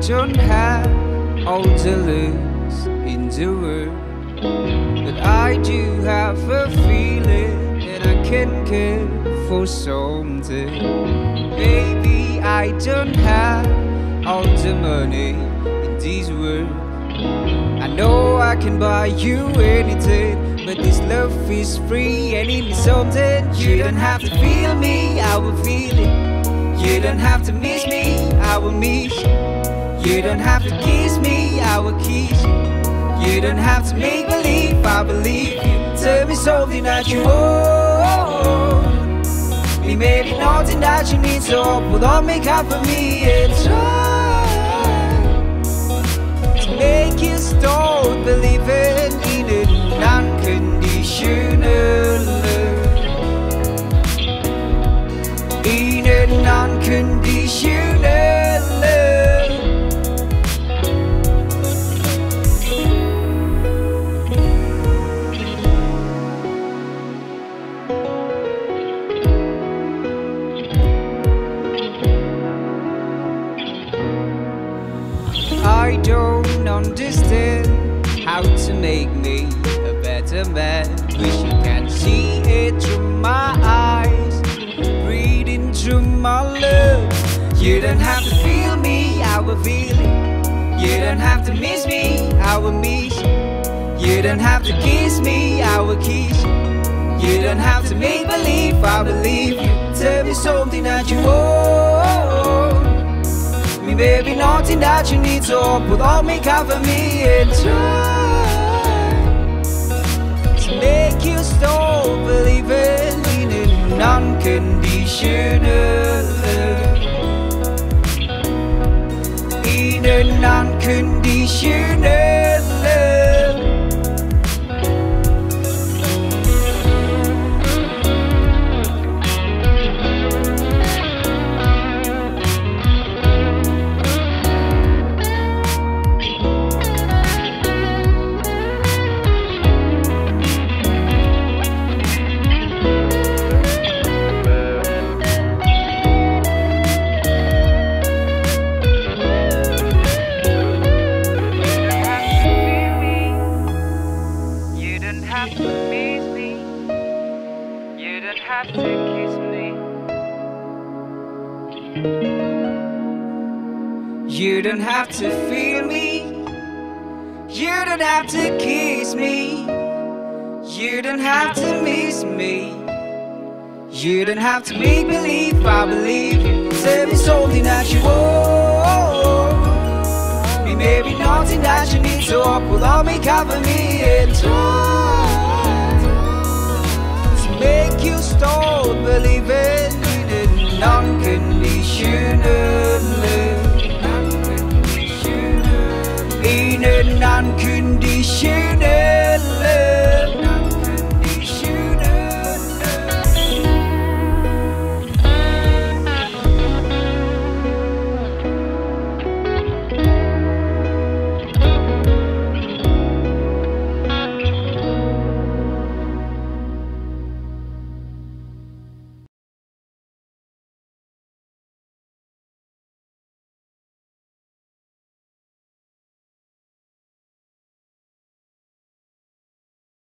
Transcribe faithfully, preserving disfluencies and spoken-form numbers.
don't have all the looks in the world, but I do have a feeling that I can care for something. Maybe I don't have all the money in this world. I know I can buy you anything, but this love is free and it means something. You don't have to feel me, I will feel it. You don't have to miss me, I will miss you. You don't have to kiss me, I will kiss you. You don't have to make believe, I believe you. Tell me something that you want. It may be nothing that you need, so put on makeup for me and try to make you start believing in an unconditional love. In an unconditional love. I don't understand how to make me a better man. Wish you can see it through my eyes, breathing through my love. You don't have to feel me, I will feel it. You don't have to miss me, I will miss you. You don't have to kiss me, I will kiss you. You don't have to make believe, I believe you. Tell me something that you want. Me baby, nothing that you need, so put on makeup for me and try to make you stop believing in an unconditional love. In an unconditional love. You don't have to miss me. You don't have to kiss me. You don't have to feel me. You don't have to kiss me. You don't have to miss me. You don't have to make believe, I believe you. Tell me something that you want. Me maybe nothing that you need, so I pull on makeup for me and try to make you start believing in an unconditional love. In an unconditional love.